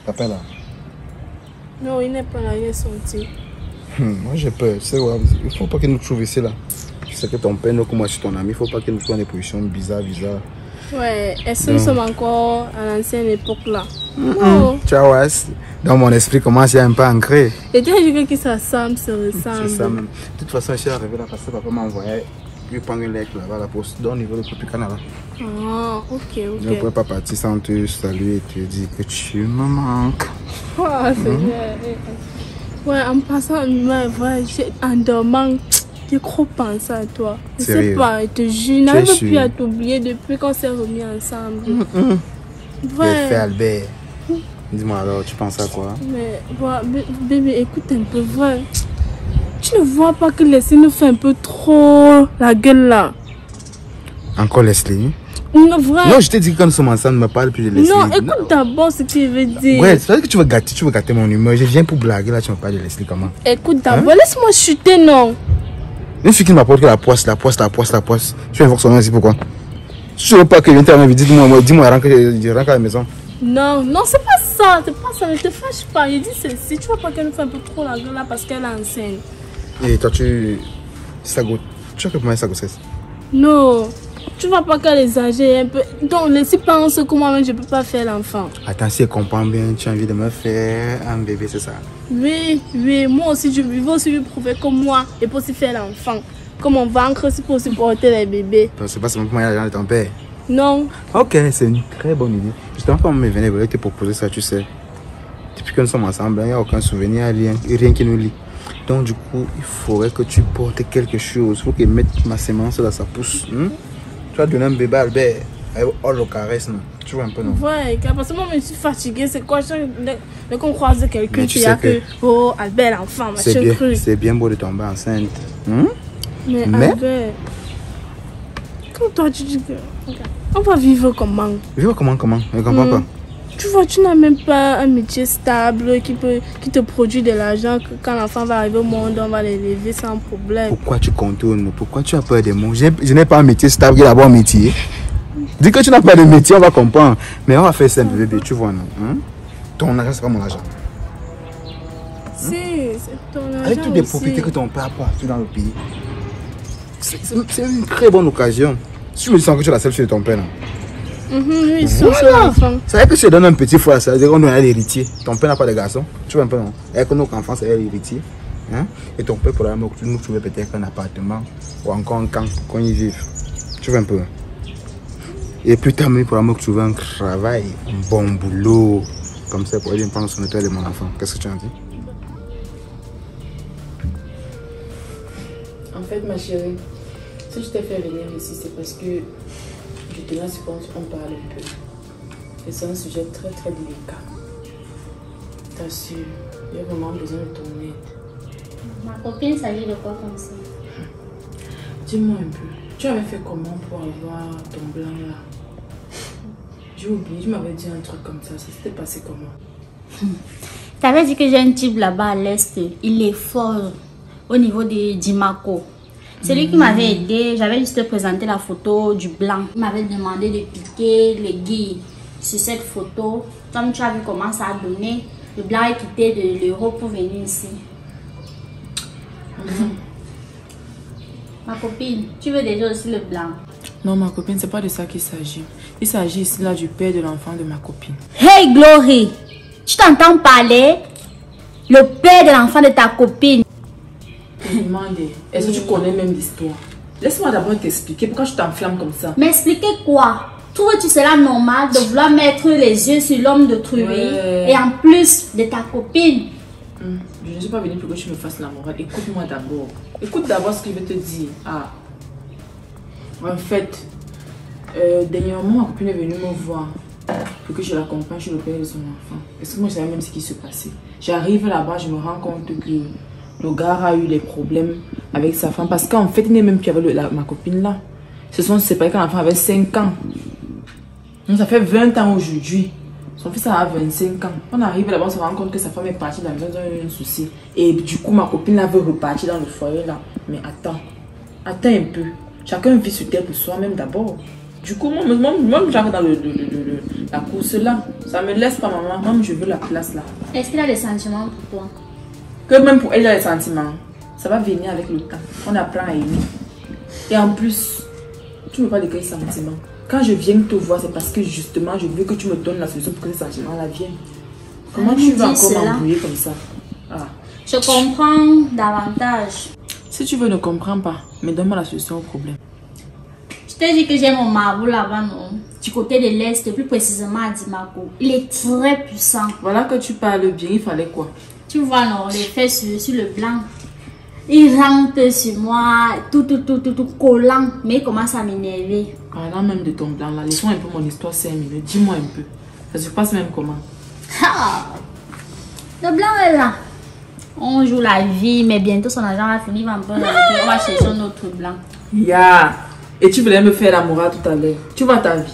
Papa là. Non, il n'est pas là, il est sorti. Moi j'ai peur, tu sais, ouais, il faut pas qu'il nous trouve ici là. Tu sais que ton père, nous, comme moi je suis ton ami, il faut pas qu'il nous trouve dans des positions bizarres. Ouais, est-ce que nous sommes encore à l'ancienne époque là? Non. Tu vois, ouais, dans mon esprit commence à un peu ancré. Et tu as dit que ça ressemble, ça ressemble. C'est ça même. De toute façon, je suis arrivé là parce que papa m'a envoyé. Puis prendre une lettre là-bas, la poste, au niveau de Tropicana là. Ah, ok. Je ne pourrais pas partir sans te saluer et te dire que tu me manques. Oh, c'est bien. Ouais, en passant, en dormant, j'ai trop pensé à toi. Je sais pas, je te jure, je n'arrive plus à t'oublier depuis qu'on s'est remis ensemble. Ouais. Fait Albert. Dis-moi alors, tu penses à quoi? Mais, bébé, écoute un peu, vrai. Tu ne vois pas que Leslie nous fait un peu trop la gueule là? Encore Leslie? Non, vrai. Non, je t'ai dit que quand nous sommes ensemble, ne me parle plus de Leslie. Non, écoute d'abord ce qu'il veut dire. Ouais, c'est vrai que tu veux gâter mon humeur. Je viens pour blaguer, là tu me parles de Leslie comment? Écoute d'abord, laisse-moi chuter, non? Une fille qui ne m'apporte que la poisse. Tu invoques son nom ici, pourquoi? Si tu ne veux pas que je vienne te dire, dis-moi, rentre à la maison. Non, c'est pas ça, ne te fâche pas. Il dit ceci, tu vois pas qu'elle nous fait un peu trop la gueule là parce qu'elle est enceinte. Et toi, tu as que pour moi sa grossesse? Non, tu vois pas qu'elle est âgée un peu. Donc, laissez penser que moi-même je peux pas faire l'enfant. Attends, si elle comprend bien, tu as envie de me faire un bébé, c'est ça? Oui, moi aussi, je veux aussi lui prouver que moi, je peux aussi faire l'enfant. Comme on va encore pour supporter les bébés. Donc, c'est pas seulement pour moi, l'argent de ton père? Non. Ok, c'est une très bonne idée. Justement, quand on me venait, je te proposer ça, tu sais. Depuis que nous sommes ensemble, il n'y a aucun souvenir, rien qui nous lie. Donc, du coup, il faudrait que tu portes quelque chose. Il faut que mette ma sémence dans sa pousse. Tu vas donner un bébé à Albert. Oh, le caresse, non? Tu vois un peu, non? Ouais, parce que moi, je suis fatiguée. C'est quoi? Dès qu'on croise quelqu'un qui a que. Oh, Albert, l'enfant, machin cru. C'est bien beau de tomber enceinte. Mais Albert, comme toi, tu dis que. On va vivre comment? Vivre comment? Je ne comprends pas. Tu vois, tu n'as même pas un métier stable qui te produit de l'argent. Quand l'enfant va arriver au monde, on va l'élever sans problème. Pourquoi tu contournes? Pourquoi tu as peur des mots? Je n'ai pas un métier stable, il y a d'abord un métier. Dis que tu n'as pas de métier, on va comprendre. Mais on va faire simple, bébé, tu vois, non? Ton argent, c'est pas mon argent. Si, c'est ton argent. Avec toutes les propriétés que ton père a partout dans le pays. C'est une très bonne occasion. Si tu me dis que tu es la seule fille de ton père, non? Oui, voilà. Ça veut dire que tu donnes un petit frère, ça veut dire qu'on est l'héritier. Ton père n'a pas de garçon. Tu vois un peu, non? Avec notre enfant, c'est l'héritier. Et ton père pourra nous trouver peut-être un appartement ou encore un camp qu'on y vive. Tu vois un peu. Et plus tard, il pourra me trouver un travail, un bon boulot. Comme ça, pour aller prendre son état de mon enfant. Qu'est-ce que tu en dis? En fait, ma chérie, si je t'ai fait venir ici, c'est parce que je tenais à ce qu'on parle un peu. Et c'est un sujet très très délicat. T'assure, j'ai vraiment besoin de ton aide. Ma copine s'agit de quoi comme ça? Dis-moi un peu, tu avais fait comment pour avoir ton blanc là? J'ai oublié, tu m'avais dit un truc comme ça s'était passé comment? T'avais dit que j'ai un type là-bas à l'est, il est fort au niveau de Dimako. C'est lui qui m'avait aidé, j'avais juste présenté la photo du blanc. Il m'avait demandé de piquer les guilles sur cette photo. Comme tu as vu comment ça a donné, le blanc est quitté de l'Europe pour venir ici. Ma copine, tu veux déjà aussi le blanc? Non, ma copine, c'est pas de ça qu'il s'agit. Il s'agit ici là du père de l'enfant de ma copine. Hey Glory, tu t'entends parler? Le père de l'enfant de ta copine. Je me demande, est-ce que tu connais même l'histoire? Laisse-moi d'abord t'expliquer pourquoi tu t'enflammes comme ça. M'expliquer quoi? Trouves-tu cela normal de vouloir mettre les yeux sur l'homme d'autrui et en plus de ta copine? Je ne suis pas venue pour que tu me fasses la morale. Écoute-moi d'abord. Écoute d'abord ce qu'il veut te dire. En fait, dernièrement, ma copine est venue me voir pour que je l'accompagne chez le père de son enfant. Parce que moi, je savais même ce qui se passait. J'arrive là-bas, je me rends compte que le gars a eu des problèmes avec sa femme. Parce qu'en fait, il n'est même plus avec ma copine là. Ils se sont séparés quand l'enfant avait 5 ans. Donc, ça fait 20 ans aujourd'hui. Son fils a 25 ans. On arrive là-bas, on se rend compte que sa femme est partie dans la maison, il y a eu un souci. Et du coup, ma copine là veut repartir dans le foyer là. Mais attends un peu. Chacun vit sur terre pour soi-même d'abord. Du coup, moi j'arrive dans la course là. Ça me laisse pas maman. Moi, je veux la place là. Est-ce qu'il a des sentiments pour toi? Que même pour elle, il a des sentiments. Ça va venir avec le temps. On apprend à aimer. Et en plus, tu ne veux pas de quels sentiments. Quand je viens te voir, c'est parce que justement, je veux que tu me donnes la solution pour que ces sentiments-là viennent. Comment tu vas encore m'embrouiller comme ça? Ah. Je comprends davantage. Si tu veux, ne comprends pas, mais donne-moi la solution au problème. Je t'ai dit que j'ai mon marbre là-bas, non? Du côté de l'Est, plus précisément à Dimako. Il est très puissant. Voilà que tu parles bien, il fallait quoi? Tu vois, non, les faits sur le blanc. Il rentre sur moi, tout collant, mais il commence à m'énerver. Parlant même de ton blanc là, laisse-moi un peu mon histoire 5 minutes. Dis-moi un peu. Ça se passe même comment? Ah, le blanc est là. On joue la vie, mais bientôt son argent va finir. On va chercher un autre blanc. Yeah. Et tu voulais me faire la morale tout à l'heure. Tu vois ta vie.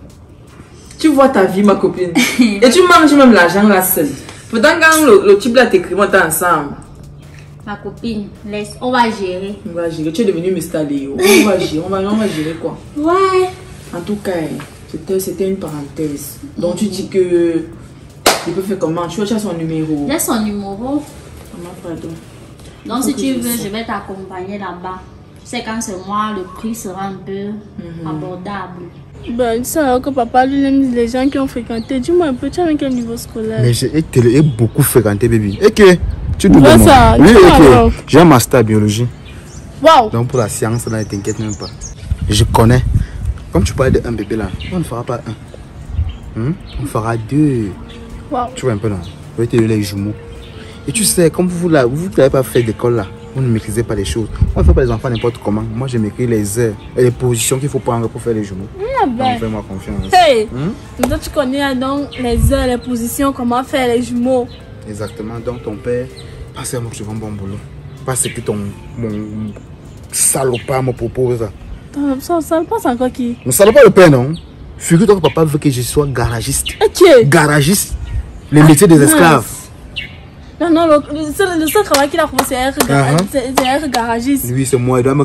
Tu vois ta vie, ma copine. Et tu manges même l'argent là seule. Pourtant, quand le type là t'écrit, on est ensemble. Ma copine, laisse, on va gérer. On va gérer. Tu es devenu Mr. Léo. On va gérer. On va gérer quoi? Ouais. En tout cas, c'était une parenthèse. Donc tu dis que il peut faire comment? Tu as son numéro. J'ai son numéro. Pardon. Donc si tu veux, je vais t'accompagner là-bas. Tu sais, quand c'est moi, le prix sera un peu abordable. Ben, tu sais alors que papa, lui, les gens qui ont fréquenté, dis-moi un peu, tu as avec quel niveau scolaire? Mais j'ai beaucoup fréquenté, baby. Et que tu dois vois ça? Oui, ok. J'ai un master en biologie. Waouh! Donc pour la science, là, ne t'inquiète même pas. Je connais. Comme tu parles d'un bébé là, on ne fera pas un. On fera 2. Wow. Tu vois un peu là. Vous êtes les jumeaux. Et tu sais, comme vous n'avez pas fait d'école là, vous ne maîtrisez pas les choses. On ne fait pas les enfants n'importe comment. Moi, je m'écris les heures et les positions qu'il faut prendre pour faire les jumeaux. Ben. Fais-moi confiance. Hey! Toi, tu connais donc les heures, les positions, comment faire les jumeaux. Exactement. Donc, ton père, pas seulement que tu vas un bon boulot. Pas ce que mon salopard me propose. Ça passe encore qui? Mon salopard le père, non? Figure-toi que papa veut que je sois garagiste. Ok. Garagiste. Le métier des esclaves. Non, le seul travail qu'il a trouvé, c'est être garagiste. Lui, c'est moi. Il doit me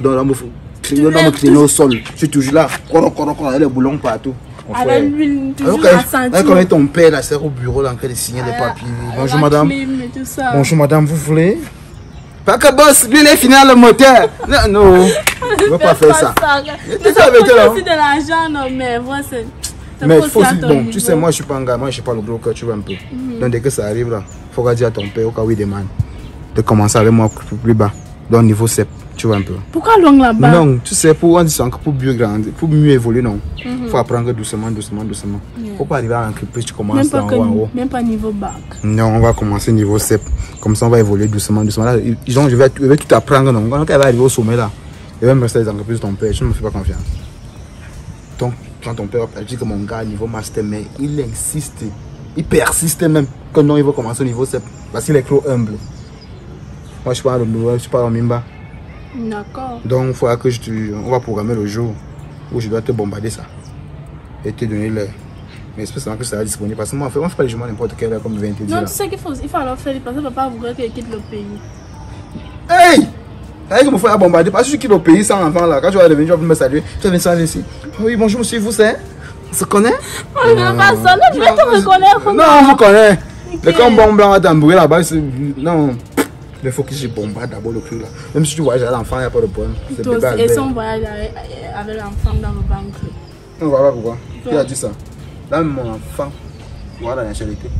cramer au sol. Je suis toujours là. Il y a les boulons partout. Avec lui, toujours à sentir. Quand ton père là, c'est au bureau là, en train de signer des papiers. Bonjour madame. Bonjour madame, vous voulez? Pas que boss, lui il est fini le moteur. Non, je ne veux pas faire ça. Tu sais, aussi de l'argent, non, mais voilà, c'est. Mais il faut aussi, bon, tu sais, moi je suis pas un gars, moi je suis pas le bloqueur, tu vois un peu. Donc dès que ça arrive là, il faut dire à ton père, au cas où il demande, de commencer avec moi plus bas, dans le niveau 7, tu vois un peu. Pourquoi loin là-bas? Non, tu sais, pour mieux grandir, pour mieux évoluer, non. Il faut apprendre doucement. Il ne faut pas arriver à l'entreprise, tu commences en haut. Même pas niveau bac. Non, on va commencer niveau 7, comme ça on va évoluer doucement. Là, je vais tout apprendre, non. Quand elle va arriver au sommet là, il va me rester les entreprises de ton père, je ne me fais pas confiance. Donc, quand ton père a dit que mon gars niveau master, mais il insiste, il persiste même que non, il va commencer au niveau 7 parce qu'il est trop humble. Moi, je suis pas en Mimba. D'accord. Donc, il faudra que on va programmer le jour où je dois te bombarder ça et te donner l'heure. Mais j'espère que ça sera disponible parce que moi, on ne fait pas les jumeaux n'importe quelle heure comme 20 Non, tu sais qu'il faut alors faire parce que papa voudrait qu'il quitte le pays. Hey! Avec mon frère a bombardé parce que je quitte le pays sans enfant là. Quand tu vas revenir, tu vas me saluer. Tu vas venir saluer ici. Oui, bonjour monsieur, vous c'est? On se connaît? On ne veut pas ça, non, je vais te reconnaître. Non, je vous connais. Le camp bon blanc à tambourer là-bas, non. Il faut que je bombarde d'abord le cul là. Même si tu voyages avec l'enfant, il n'y a pas de problème. Et son voyage avec l'enfant dans le banque. Non, voilà pourquoi. Qui a dit ça? Là, mon enfant, voilà la charité.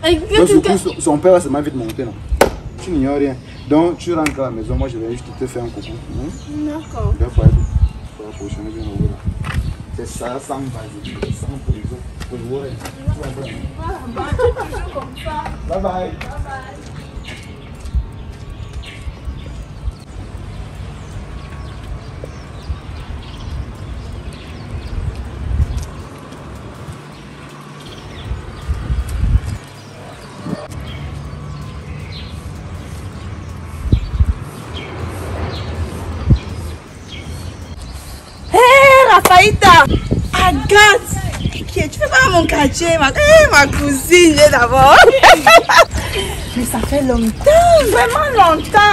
Son père va se vite monter non. Tu n'ignores rien. Donc tu rentres à la maison, moi je vais juste te faire un coucou. D'accord. C'est ça, sans base, sans prison. Bye bye. Rafaïta, Agathe, tu fais pas mon quartier, ma cousine d'abord. Mais ça fait longtemps, vraiment longtemps.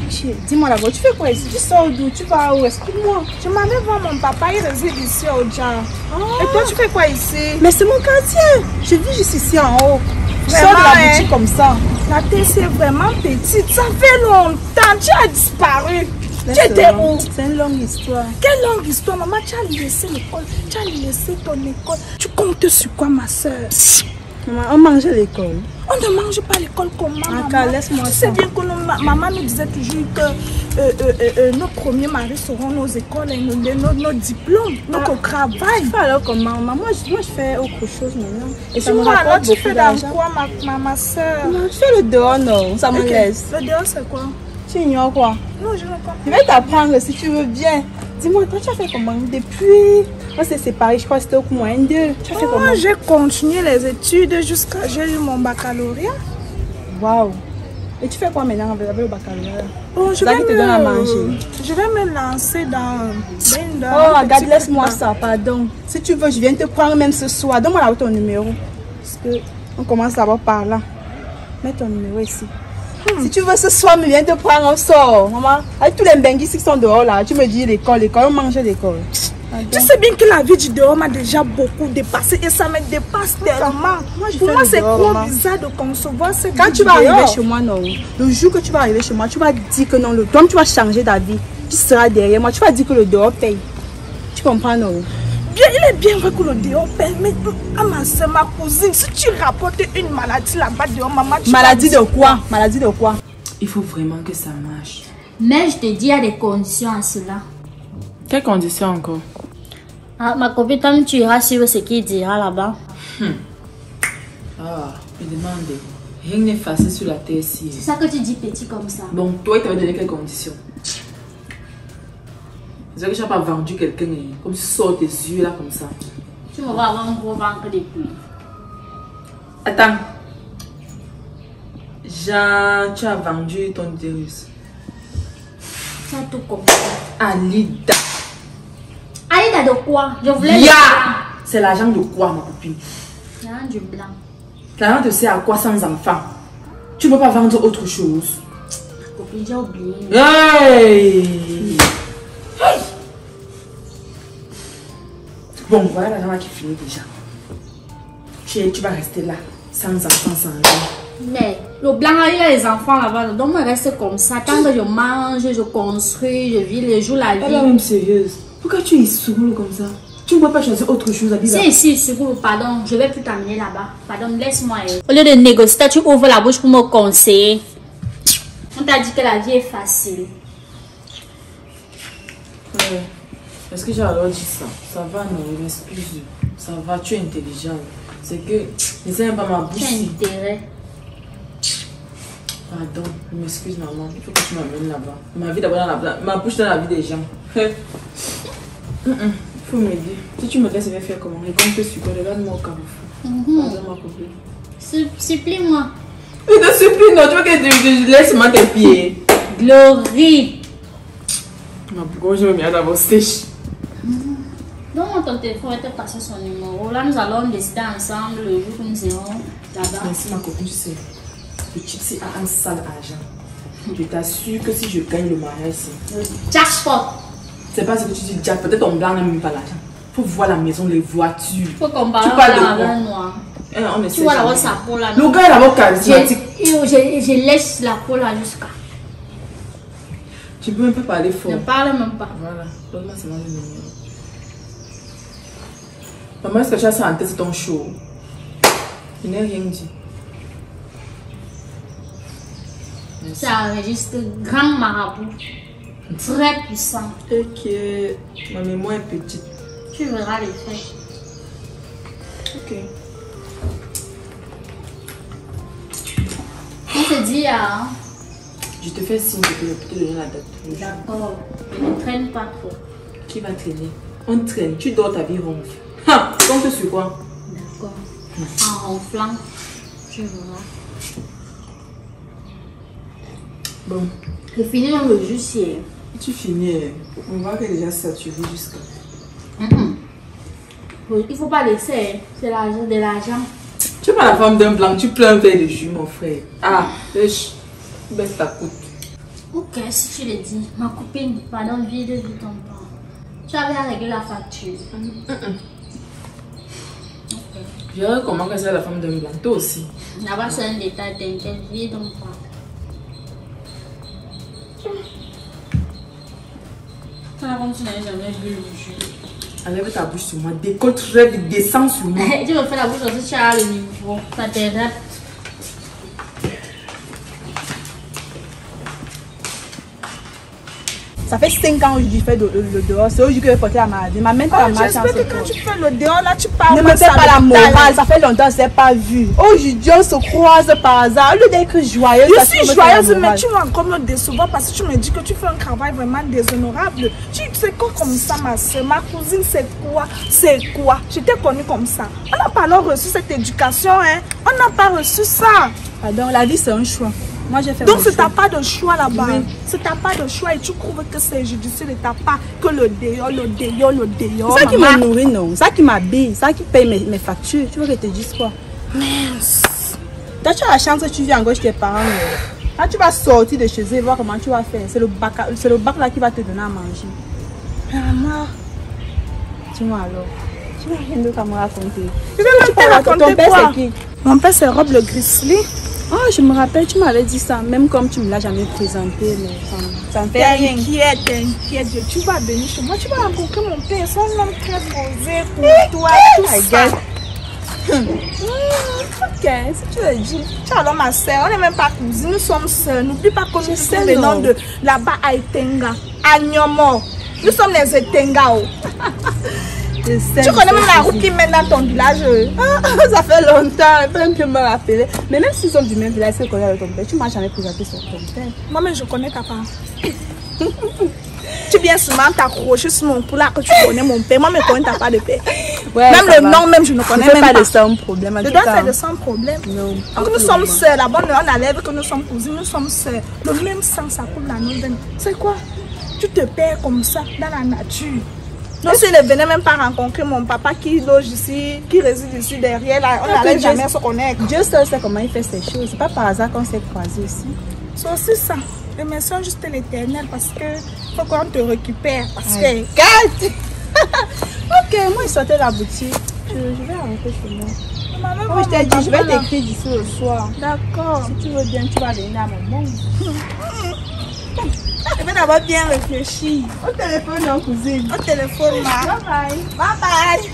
Dis-moi d'abord, tu fais quoi ici? Tu sors d'où? Tu vas où? Explique-moi. Je m'en vais voir mon papa, il réside ici au Dja. Et toi, tu fais quoi ici? Mais c'est mon quartier. Je vis juste ici en haut. Tu sors de la boutique comme ça. La tête, c'est vraiment petite. Ça fait longtemps. Tu as disparu. Tu étais où? C'est une longue histoire. Quelle longue histoire? Maman, tu as laissé l'école. Tu as laissé ton école. Tu comptes sur quoi, ma soeur? Maman, on mange à l'école. On ne mange pas à l'école comme maman. Laisse-moi ça. C'est bien que maman nous disait toujours que nos premiers maris seront nos écoles, et nos diplômes, notre travail. Alors comment? Moi, je fais autre chose maintenant. Et ça me rapporte beaucoup d'argent. Tu fais dans quoi, ma soeur? Je fais le dehors, non. Ça me laisse. Le dehors, c'est quoi? Tu ignores quoi? Non, je ne comprends pas. Je vais t'apprendre si tu veux bien. Dis-moi, toi, tu as fait comment? Depuis... On s'est séparés, je crois que c'était au moins 2. Tu as fait comment? J'ai continué les études jusqu'à... J'ai eu mon baccalauréat. Waouh! Et tu fais quoi maintenant avec le baccalauréat? Oh, je vais me lancer dans... Oh, regarde, laisse-moi ça, pardon. Si tu veux, je viens te prendre même ce soir. Donne-moi ton numéro. Parce que on commence d'abord par là. Mets ton numéro ici. Si tu veux ce soir, me viens te prendre, on sort. Maman, avec tous les benguis qui sont dehors là, tu me dis l'école, on mange l'école. Tu sais bien que la vie du dehors m'a déjà beaucoup dépassé et ça me dépasse tellement. Pour moi, c'est trop bizarre de concevoir cette vie. Quand tu vas arriver chez moi, non. Le jour que tu vas arriver chez moi, tu vas dire que non, le temps tu vas changer ta vie. Tu seras derrière moi, tu vas dire que le dehors paye. Tu comprends, non? Bien, il est bien vrai que le dehors paye, mais à ma soeur, ma cousine, si tu rapportes une maladie là-bas dehors, maman, tu maladie de quoi? Maladie de quoi? Il faut vraiment que ça marche. Mais je te dis, il y a des conditions à cela. Quelles conditions encore? Ah, ma copine, toi, tu iras suivre ce qu'il dira là-bas. Ah, me demande. Rien n'est facile sur la terre ici. C'est ça que tu dis petit comme ça. Bon, toi, il t'avait donné quelles conditions? C'est que tu n'as pas vendu quelqu'un, comme tu sors tes yeux là comme ça. Tu me vas avoir un gros ventre depuis. Attends. Jean, tu as vendu ton utérus. Tu as tout compris. Alida. Alida de quoi? Je voulais... C'est l'argent de quoi, ma copine? L'argent du blanc. L'argent te sert à quoi sans enfant? Tu ne peux pas vendre autre chose. Copine, j'ai oublié. Hey! Hey! Bon, voilà l'argent qui finit déjà. Tu vas rester là, sans enfant, sans rien. Mais le blanc, il y a les enfants là-bas, donc je reste comme ça. Tant que je mange, je construis, je vis le jour la vie. Elle est même sérieuse. Pourquoi tu es sourd comme ça? Tu ne peux pas choisir autre chose à vivre. Si, sourd, pardon, je vais plus t'amener là-bas. Pardon, laisse-moi. Au lieu de négocier, tu ouvres la bouche pour me conseiller. On t'a dit que la vie est facile. Ouais. Est-ce que j'ai alors dit ça? Ça va, non, m'excuse. Ça va, tu es intelligente. C'est que, ne sais même pas ma bouche. Tu as intérêt. Pardon, je m'excuse maman, il faut que tu m'amènes là-bas. Ma vie d'abord dans ma bouche dans la vie des gens. Il faut m'aider. Si tu me laisses, je vais faire comment? Regarde sur quoi? Regarde-moi au carrefour. Pardon ma copine. Supplie-moi. Je te supplie, non, tu veux que je laisse moi tes pieds? Glory. Ma pourquoi je me mets d'abord sèche? Donne-moi ton téléphone et te passer son numéro. Là, nous allons décider ensemble le jour que nous irons là-bas. Merci ma copine, tu sais. Le type a un sale argent. Je t'assure que si je gagne le mariage ici. Jackpot. C'est pas ce que tu dis, Jack. Peut-être ton blanc n'a même pas l'argent. Faut voir la maison, les voitures. Il faut comparer avec un noir. Tu vois d'abord sa peau là. Le gars est d'abord charismatique. Je laisse la peau là jusqu'à. Tu peux même pas parler fort. Ne parle même pas. Voilà. Donne-moi seulement le numéro. Maman, est-ce que tu as ça en tête, c'est ton show? Je n'ai rien dit. Ça enregistre grand marabout. Très puissant. Et que ma mémoire est petite. Tu verras les faits. Ok. On se dit à... Je te fais signe que je peux te donner la date. D'accord. Ne traîne pas trop. Qui va traîner? On traîne. Tu dors ta vie ronfle. Ha! Compte sur quoi? D'accord. En ronflant, tu verras. Bon. Je finis dans le jus hier. Tu finis. On voit qu'elle est déjà saturée jusqu'à. Il faut pas laisser. C'est l'argent de l'argent. Tu es pas la femme d'un blanc. Tu pleures un verre de jus, mon frère. Ah, baisse ta coute. Ok, si tu le dis. Ma copine, pardon, vide ton temps. Tu avais à régler la facture. Je dirais comment que c'est la femme d'un blanc. Toi aussi. Là-bas, c'est un détail, t'inquiète, vide ton temps. Ça comme tu n'avais jamais vu le jus. Enlève ta bouche sur moi, décolle très vite, descends sur moi. Tu me fais la bouche aussi, tu as le niveau. Ça t'aide. Ça fait 5 ans que je fais le dehors. C'est aujourd'hui que je vais porter la maladie. Ma main pas mal. J'espère que quand tu fais le dehors, là, tu parles. Ne me fais pas la morale. Ça fait longtemps que je ne t'ai pas vu. Aujourd'hui, on se croise par hasard. Au lieu d'être joyeuse, je suis joyeuse, mais tu vas encore me décevoir parce que tu me dis que tu fais un travail vraiment déshonorable. Tu sais quoi comme ça, ma soeur? Ma cousine, c'est quoi? C'est quoi? Je t'ai connue comme ça. On n'a pas alors reçu cette éducation, hein? On n'a pas reçu ça. Pardon, la vie, c'est un choix. Moi, j'ai fait donc, ce n'est pas de choix là-bas. Oui. Ce n'est pas de choix et tu trouves que c'est judicieux de ta part que le dehors. C'est ça qui me nourrit, non? C'est ça qui m'habille, c'est ça qui paye mes factures. Tu veux que je te dise quoi? Mince. Toi, tu as la chance que tu viens encore chez tes parents. Là, tu vas sortir de chez eux et voir comment tu vas faire. C'est le bac là qui va te donner à manger. Maman. Dis-moi alors. Tu n'as rien d'autre à me raconter. Je vais même te raconter ton père, quoi? c'est qui? Mon père, c'est Rob le Grizzly. Oh, je me rappelle, tu m'avais dit ça, même comme tu ne me l'as jamais présenté, mais ça me fait rien. T'inquiète, tu vas venir chez moi, tu vas rencontrer mon père, c'est un homme très posé pour toi, tout ça. Ok, si tu le dis. Tu alors ma soeur, on n'est même pas cousines, nous sommes sœurs. N'oublie pas que nous venons de là-bas à Etenga, à Nyomo. Nous sommes les Etenga. Tu connais même la route qui mène dans ton village? Ça fait longtemps, il faut même que me rappeler. Mais même s'ils sont du même village, c'est qu'on est ton père. Tu m'as jamais présenté sur ton père. Moi-même, je connais ta part. Tu viens souvent t'accrocher sur mon poulet que tu connais mon père. Moi, je connais ta part de père. Ouais, même le nom, même je ne connais même pas. De ça un problème. Je dois faire de ça un problème. Non. Donc, nous sommes sœurs. Là-bas, on enlève que nous sommes cousines, nous sommes sœurs. Le même sang, ça coule dans nos veines. C'est quoi? Tu te perds comme ça dans la nature. Donc, s'il ne venait même pas rencontrer mon papa qui loge ici, qui réside ici derrière, là, on n'allait jamais se connaître. Dieu seul sait comment il fait ces choses. C'est pas par hasard qu'on s'est croisés ici. C'est aussi ça. Remercions juste l'Éternel parce que faut qu'on te récupère. Parce que, regarde! Ok, moi, il sortait de la boutique. Je vais rentrer chez moi. Maman, je t'ai dit, je vais t'écrire d'ici le soir. D'accord. Si tu veux bien, tu vas venir à mon monde. Je vais d'abord bien réfléchir. Au téléphone, non, cousine. Au téléphone, ma. Bye bye. Bye bye.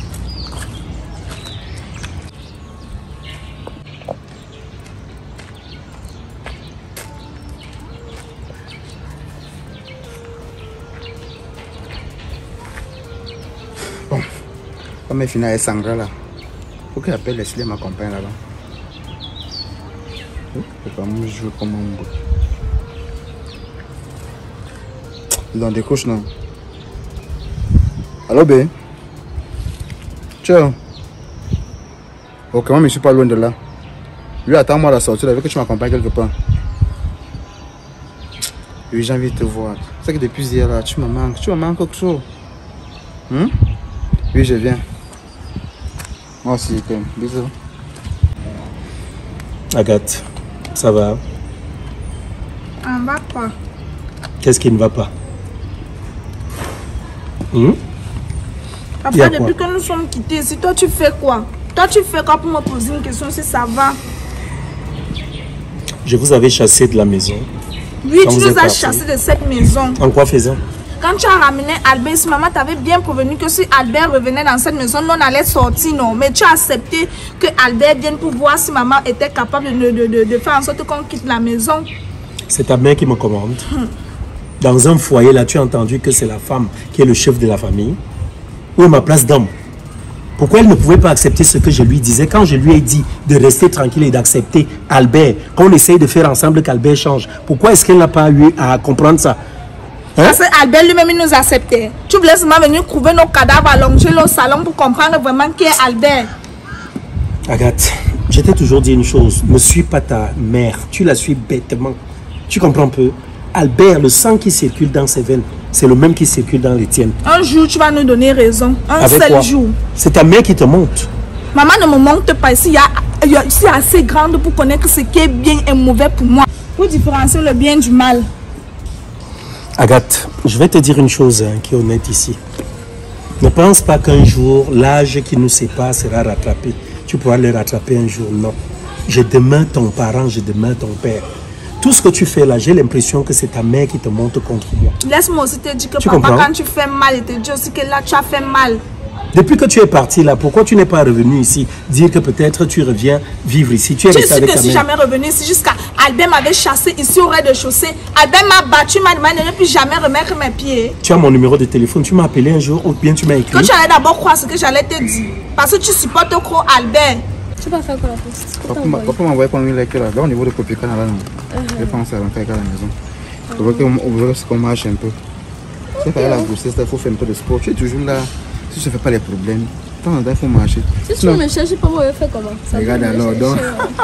Bon, comme elle finit avec Sandra là, faut qu'elle appelle Leslie m'accompagne là-bas. C'est pas moi je veux comme un bout. Dans des couches non. Allô bé. Ciao. Ok, moi je suis pas loin de là. Lui attends-moi à la sortie, il veut que tu m'accompagnes quelque part. Oui, j'ai envie de te voir. C'est que depuis hier là, tu me manques quelque chose. Oui, je viens. Moi aussi, quand même. Bisous. Agathe, ça va? On va pas. Qu'est-ce qui ne va pas? Papa, depuis que nous sommes quittés ici, toi tu fais quoi? Toi tu fais quoi pour me poser une question si ça va? Je vous avais chassé de la maison. Oui, tu nous as chassés de cette maison. En quoi faisant? Quand tu as ramené Albert, si maman t'avait bien prévenu que si Albert revenait dans cette maison, nous on allait sortir, non. Mais tu as accepté que Albert vienne pour voir si maman était capable de faire en sorte qu'on quitte la maison. C'est ta mère qui me commande. Dans un foyer, là, tu as entendu que c'est la femme qui est le chef de la famille. Où est ma place d'homme? Pourquoi elle ne pouvait pas accepter ce que je lui disais quand je lui ai dit de rester tranquille et d'accepter Albert, qu'on essaye de faire ensemble qu'Albert change? Pourquoi est-ce qu'elle n'a pas eu à comprendre ça? Parce que Albert lui-même il nous acceptait. Tu voulais seulement venir trouver nos cadavres, allonger le salon pour comprendre vraiment qui est Albert. Agathe, je t'ai toujours dit une chose. Ne suis pas ta mère. Tu la suis bêtement. Tu comprends un peu? Albert, le sang qui circule dans ses veines, c'est le même qui circule dans les tiennes. Un jour, tu vas nous donner raison. Un seul jour. C'est ta mère qui te monte. Maman ne me monte pas ici. Je suis assez grande pour connaître ce qui est bien et mauvais pour moi. Pour différencier le bien du mal. Agathe, je vais te dire une chose qui est honnête ici. Ne pense pas qu'un jour, l'âge qui nous sépare sera rattrapé. Tu pourras le rattraper un jour, non. Je demeure ton parent, je demeure ton père. Tout ce que tu fais là, j'ai l'impression que c'est ta mère qui te monte contre moi. Laisse-moi aussi te dire que tu papa, comprends? quand tu fais mal, il te dit aussi que là, tu as fait mal. Depuis que tu es parti là, pourquoi tu n'es pas revenu ici? Dire que peut-être tu reviens vivre ici. Tu es resté avec ta mère. Je suis jamais revenu ici jusqu'à Albert m'avait chassé ici au rez-de-chaussée. Albert m'a battu, m'a demandé de ne plus jamais remettre mes pieds. Tu as mon numéro de téléphone, tu m'as appelé un jour ou bien tu m'as écrit. Que tu allais d'abord croire ce que j'allais te dire. Parce que tu supportes trop Albert. Tu vas faire quoi la poste? Papa m'a envoyé prendre une lecture là, au niveau de Copicana là. Je pense à rentrer à la maison. Je vois qu'on marche un peu. C'est pas la grossesse, il faut faire un peu de sport. Tu es toujours là. Si je ne fais pas les problèmes, il faut marcher. Si tu me cherches, pas moi, je vais faire comment? Regarde alors, donc.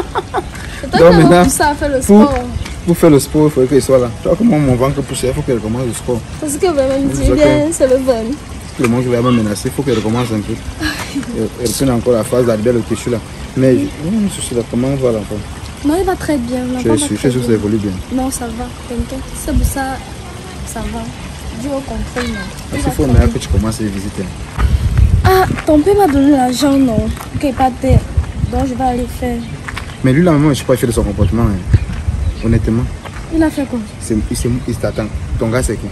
C'est toi qui as ça à faire le sport. Pour faire le sport, il faut qu'il soit là. Tu vois comment mon ventre pousse, il faut qu'elle commence le sport. Parce que vraiment, me dit bien, c'est le vent. Le monde va me menacer, il faut qu'elle recommence un peu. Elle prenne encore la phase d'Albert le tissu là. Mais je suis là, comment on va là encore? Non, il va très bien. Je suis sûr que ça évolue bien. Non, ça va, t'inquiète. C'est pour ça, ça va. Dieu au contrôle. Il faut que tu commences à les visiter. Ah, ton père m'a donné l'argent, non? Ok, pas terre. Donc je vais aller faire. Mais lui, la maman, je ne suis pas fier de son comportement. Hein. Honnêtement. Il a fait quoi? Il t'attend. Ton gars, c'est qui?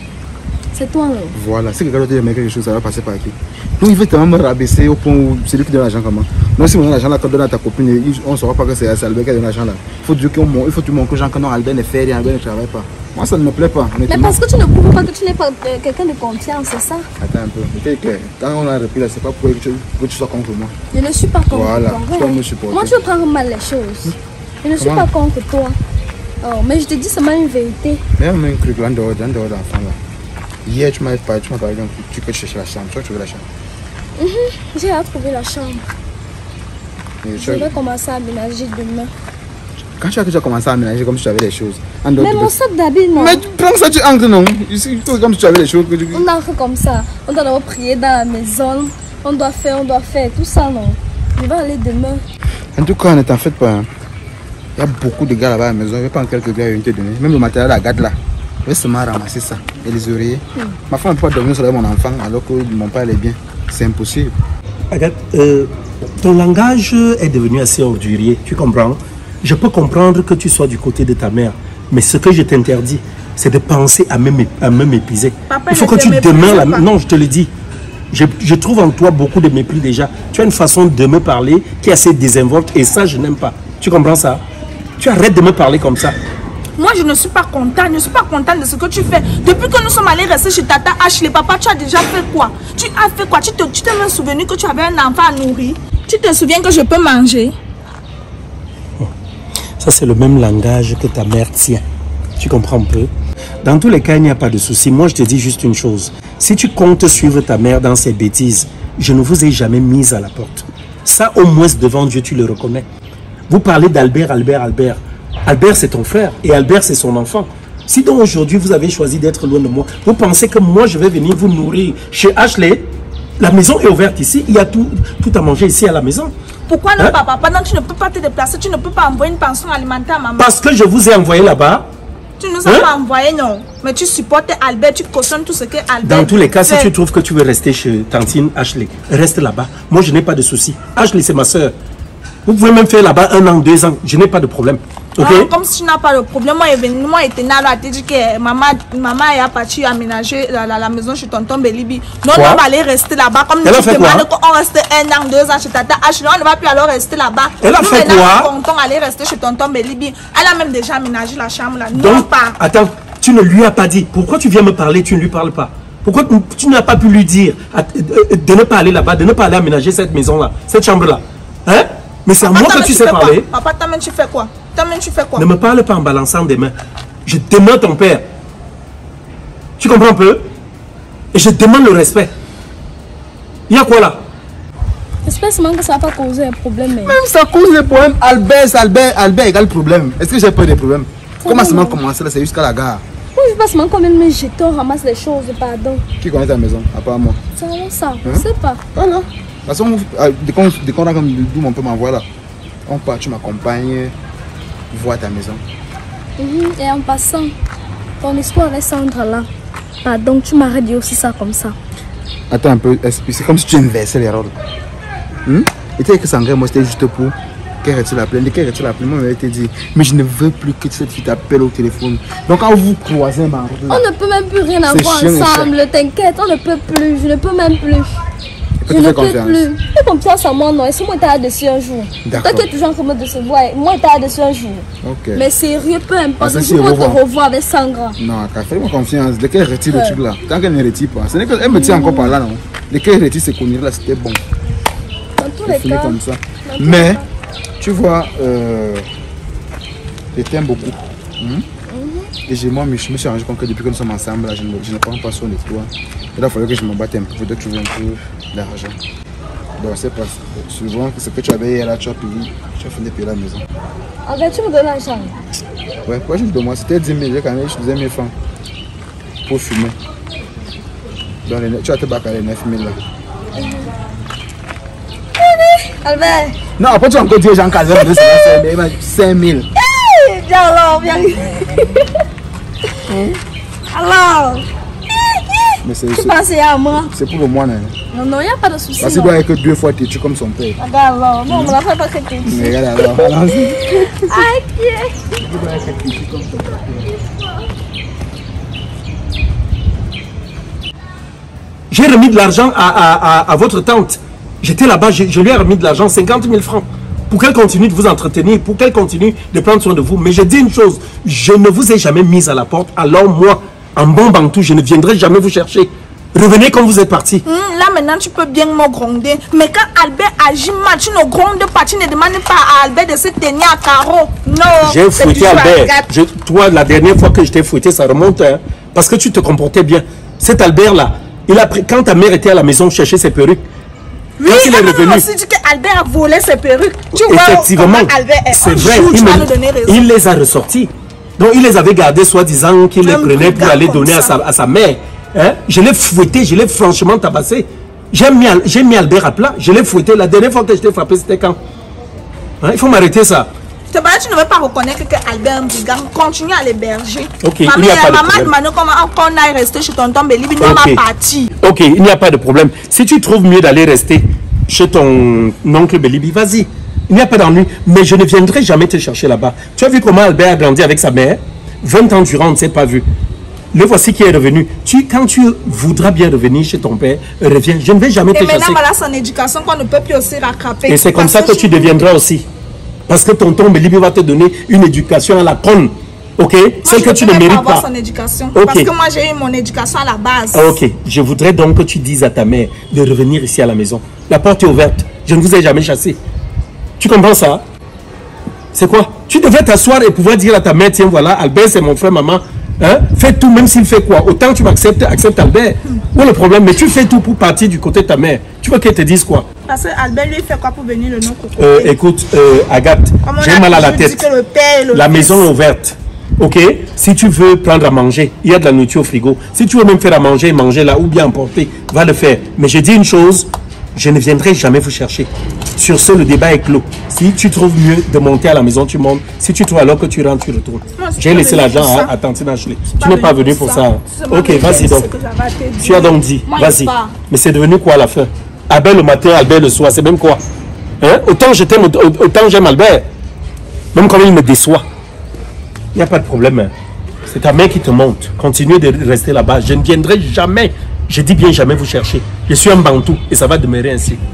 C'est toi, non? Voilà. Si quelqu'un d'autre dit quelque chose, ça va passer par qui? Donc il veut tellement me rabaisser au point où c'est lui qui donne l'argent comment? Non, si on donne l'argent là, quand on donne à ta copine, on ne saura pas que c'est Albert qui donne l'argent là. Il faut dire qu'il faut que tu montres aux gens que non, Albert ne fait rien, Albert ne travaille pas. Moi, ça ne me plaît pas. Mais parce que tu ne prouves pas que tu n'es pas quelqu'un de confiance, c'est ça? Attends un peu. C'est clair. Quand on a repris là, c'est pas pour que tu sois contre moi. Je ne suis pas contre toi. Voilà, tu dois me supporter. Moi, je prends mal les choses. Je ne suis pas contre toi. Oh, mais je te dis seulement une vérité. Mais on a un truc là, en dehors d'enfant là. Hier, tu m'as parlé tu peux chercher la chambre. Tu vas trouver la chambre. J'ai à trouver la chambre. Je vais commencer à aménager demain. Quand tu as déjà commencé à aménager comme si tu avais des choses. Mais mon sac d'habits, non. Mais prends ça, tu entres, non. Ici, comme si tu avais des choses. On entre comme ça. On doit d'abord prier dans la maison. On doit faire. Tout ça, non. Je vais aller demain. En tout cas, ne t'en faites pas. Hein. Il y a beaucoup de gars là-bas à la maison. Je vais prendre quelques gars et te donner. Même le matériel à la garde là. Je vais seulement ramasser ça. Et les oreillers. Ma femme ne peut pas dormir sur mon enfant alors que mon père est bien. C'est impossible. Agathe, ton langage est devenu assez ordurier. Tu comprends? Je peux comprendre que tu sois du côté de ta mère. Mais ce que je t'interdis, c'est de penser à me mépriser. Papa, il faut que tu demeures là. Non, je te le dis. Je trouve en toi beaucoup de mépris déjà. Tu as une façon de me parler qui est assez désinvolte et ça, je n'aime pas. Tu comprends ça? Tu arrêtes de me parler comme ça. Moi, je ne suis pas contente. Je ne suis pas contente de ce que tu fais. Depuis que nous sommes allés rester chez Tata Ashley, papa, tu as déjà fait quoi? Tu as fait quoi? Tu t'es même souvenu que tu avais un enfant à nourrir? Tu te souviens que je peux manger? Ça, c'est le même langage que ta mère tient. Tu comprends un peu? Dans tous les cas, il n'y a pas de souci. Moi, je te dis juste une chose. Si tu comptes suivre ta mère dans ses bêtises, je ne vous ai jamais mise à la porte. Ça, au moins, devant Dieu, tu le reconnais. Vous parlez d'Albert, Albert. Albert, c'est ton frère et Albert, c'est son enfant. Si donc aujourd'hui, vous avez choisi d'être loin de moi, vous pensez que moi, je vais venir vous nourrir chez Ashley? La maison est ouverte ici. Il y a tout à manger ici à la maison. Pourquoi non, papa? Pendant que tu ne peux pas te déplacer, tu ne peux pas envoyer une pension alimentaire à maman. Parce que je vous ai envoyé là-bas. Tu nous as pas envoyé, non. Mais tu supportes Albert, tu cautionnes tout ce que Albert. Dans tous les cas, si tu trouves que tu veux rester chez tantine Ashley, reste là-bas. Moi, je n'ai pas de souci. Ashley, c'est ma soeur. Vous pouvez même faire là-bas 1 an, 2 ans. Je n'ai pas de problème. Ok? Ah, comme si tu n'as pas de problème. Moi, j'étais là, tu dis que maman est partie aménager la maison chez tonton Belibi. Non, on va aller rester là-bas. Comme nous demandons qu'on reste 1 an, 2 ans chez Tata Ashley, on ne va plus alors rester là-bas. Elle a fait quoi? On aller rester chez tonton Belibi. Elle a même déjà aménagé la chambre là. Donc, non, pas. Attends, tu ne lui as pas dit. Pourquoi tu viens me parler, tu ne lui parles pas? Pourquoi tu n'as pas pu lui dire de ne pas aller là-bas, de ne pas aller aménager cette maison-là, cette chambre-là? Hein? Mais c'est à moi que tu sais parler. Papa, toi-même tu fais quoi? Tu fais quoi? Ne me parle pas en balançant des mains. Je demande ton père. Tu comprends un peu? Et je demande le respect. Il y a quoi là? J'espère seulement que ça ne va pas causer un problème. Même ça cause des problèmes. Albert égale problème. Est-ce que j'ai pas des problèmes? Comment seulement commencer là? C'est jusqu'à la gare. Oui, je passe seulement combien de mes jetons, ramasse les choses, pardon. Qui connaît ta maison, à part moi? C'est vraiment ça, je ne sais pas. Voilà. De toute façon, dès qu'on a comme d'où mon père m'envoie là, on part, tu m'accompagnes voir ta maison. Et en passant, ton histoire avec Sandra là. Pardon, tu m'aurais dit aussi ça comme ça. Attends un peu, c'est comme si tu inversais les rôles. Et tu sais que Sandra, moi c'était juste pour qu'elle retire la plainte. Qu'elle retire la plainte, moi elle été dit, mais je ne veux plus que cette fille t'appelle au téléphone. Donc quand vous croisez, on ne peut même plus rien avoir ensemble, t'inquiète, on ne peut plus, je ne peux même plus. Je ne peux plus. Fais confiance en moi, non. Et si moi t'as dessus un jour. Toi qui es toujours en train de recevoir, moi t'as dessus un jour. Mais sérieux, peu importe. Je vais te revoir avec Sandra. Non, fais-moi confiance. Dès qu'elle retire le truc là, tant qu'elle ne retire pas, ce n'est qu'elle me tient encore par là, non. Dès qu'elle retire ces conneries là, c'était bon. Dans tous les cas. Comme ça. Mais, tu vois, je t'aime beaucoup. Et moi, je me suis rendu compte que depuis que nous sommes ensemble, là, je ne prends pas soin de toi. Il a fallu que je me batte un peu pour trouver un peu d'argent. Donc, c'est pas souvent ce que tu avais hier là, tu as payé, tu as fini de payer la maison. En fait, tu me donnes l'argent? Ouais, pas juste de moi, c'était 10 000, quand même, je faisais 1000 francs pour fumer. Donc, tu as te battre les 9 000 là. Albert! Non, après tu as encore dit aux gens qu'à 5 000. Viens alors, viens. Alors, tu passes à moi. C'est pour le mois, non? Non, il n'y a pas de souci. Parce qu'il doit être que 2 fois têtu comme son père. Regarde alors, non, on ne la fait pas que têtu. Regarde alors, allons-y. Ok. Il doit être têtu comme son père. J'ai remis de l'argent à votre tante. J'étais là-bas, je lui ai remis de l'argent, 50 000 francs. Pour qu'elle continue de vous entretenir, pour qu'elle continue de prendre soin de vous. Mais je dis une chose, je ne vous ai jamais mis à la porte. Alors moi, en bon bantou, je ne viendrai jamais vous chercher. Revenez quand vous êtes parti. Là maintenant, tu peux bien me gronder. Mais quand Albert agit mal, tu ne grondes pas. Tu ne demandes pas à Albert de se tenir à carreau. Non. J'ai fouetté Albert. Toi, la dernière fois que je t'ai fouetté, ça remonte. Hein, parce que tu te comportais bien. Cet Albert-là, quand ta mère était à la maison chercher ses perruques, oui, il est revenu. Aussi dit qu'Albert a volé ses perruques. Tu effectivement, c'est vrai. Il les a ressortis. Donc il les avait gardés, soi-disant qu'il les prenait pour aller donner à sa mère. Hein? Je l'ai fouetté, je l'ai franchement tabassé. J'ai mis Albert à plat, je l'ai fouetté. La dernière fois que je t'ai frappé, c'était quand? Hein? Il faut m'arrêter ça. Tu ne veux pas reconnaître que Albert Mbigang continue à l'héberger. Ok, il n'y a pas de problème. Maman comment on aille rester chez tonton Bélibi, nous on va partir. Ok, il n'y a pas de problème. Si tu trouves mieux d'aller rester chez ton oncle Bélibi, vas-y. Il n'y a pas d'ennui. Mais je ne viendrai jamais te chercher là-bas. Tu as vu comment Albert a grandi avec sa mère? 20 ans durant, on ne s'est pas vu. Le voici qui est revenu. Quand tu voudras bien revenir chez ton père, reviens. Je ne vais jamais te chasser. Et maintenant, voilà son éducation qu'on ne peut plus aussi rattraper. Et c'est comme ça que tu deviendras aussi. Parce que tonton Bélibi va te donner une éducation à la conne. Ok? Celle que tu ne mérites pas. Son éducation. Okay. Parce que moi, j'ai eu mon éducation à la base. Ok. Je voudrais donc que tu dises à ta mère de revenir ici à la maison. La porte est ouverte. Je ne vous ai jamais chassé. Tu comprends ça? C'est quoi? Tu devrais t'asseoir et pouvoir dire à ta mère, tiens, voilà, Albert, c'est mon frère, maman. Hein? Fais tout, même s'il fait quoi? Autant tu m'acceptes, accepte Albert. Où est le problème? Mais tu fais tout pour partir du côté de ta mère. Tu veux qu'elle te dise quoi? Parce que Albert lui fait quoi pour venir le nom coco? Écoute, Agathe, j'ai mal à la tête. La maison est ouverte. Ok? Si tu veux prendre à manger, il y a de la nourriture au frigo. Si tu veux même faire à manger et manger là ou bien emporter, va le faire. Mais j'ai dit une chose, je ne viendrai jamais vous chercher. Sur ce, le débat est clos. Si tu trouves mieux de monter à la maison, tu montes. Si tu trouves alors que tu rentres, tu retournes. J'ai laissé l'argent à Tantine Ashley. Tu n'es pas venu pour ça. Ok, vas-y donc. Tu as donc dit, vas-y. Mais c'est devenu quoi à la fin? Albert le matin, Albert le soir, c'est même quoi? Hein? Autant je t'aime, autant j'aime Albert. Même quand il me déçoit. Il n'y a pas de problème. Hein. C'est ta mère qui te monte. Continuez de rester là-bas. Je ne viendrai jamais, je dis bien jamais vous chercher. Je suis un bantou et ça va demeurer ainsi.